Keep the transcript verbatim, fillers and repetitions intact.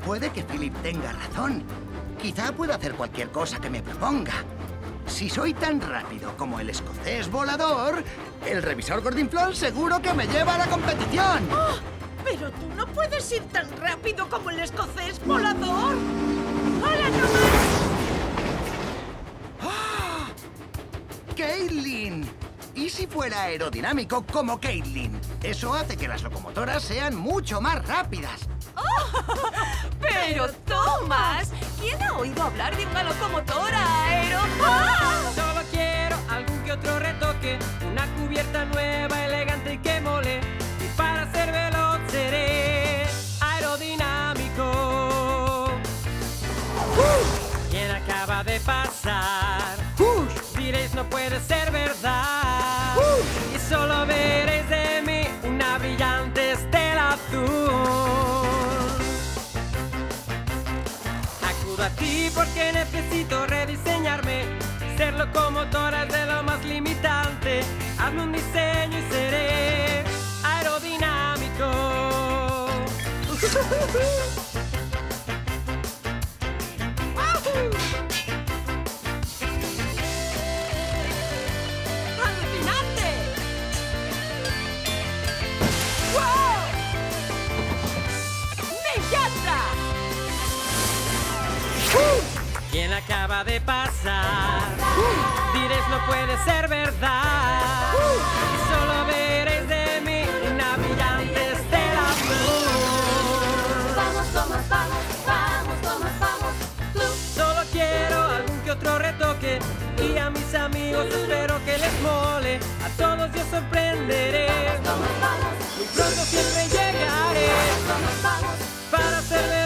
Puede que Philip tenga razón. Quizá pueda hacer cualquier cosa que me proponga. Si soy tan rápido como el escocés volador, el revisor Gordinflón seguro que me lleva a la competición. ¡Oh! Pero tú no puedes ir tan rápido como el escocés volador. ¡Hola, nomás! ¡Ah! ¡Caitlin! ¿Y si fuera aerodinámico como Caitlin? Eso hace que las locomotoras sean mucho más rápidas. Oh, pero Thomas, ¿quién ha oído hablar de una locomotora aero? ¡Ah! Solo quiero algún que otro retoque, una cubierta nueva, elegante y que mole. Y para ser veloz seré aerodinámico. Uh, ¿Quién acaba de pasar? Uh, Diréis no puede ser verdad. uh, Y solo veréis de mí una brillante estela azul. Acudo a ti porque necesito rediseñarme. Ser locomotora es de lo más limitante. Hazme un diseño y seré aerodinámico. ¡Alucinante! ¡Wow! ¡Me encanta! ¿Quién acaba de pasar? Diréis no puede ser verdad. Y solo veréis de mí una brillante estela azul. Vamos, Thomas, vamos, vamos, Thomas, vamos. Tú. Solo quiero algún que otro retoque. Y a mis amigos espero que les mole. A todos yo sorprenderé. Thomas, vamos. Muy pronto siempre llegaré Thomas, vamos. para hacerle